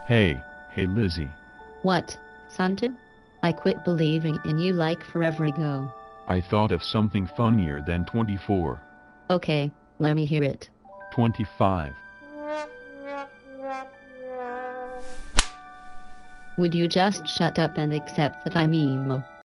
Hey Lizzie. What, Santu? I quit believing in you like forever ago. I thought of something funnier than 24. Okay, let me hear it. 25. Would you just shut up and accept that I'm emo?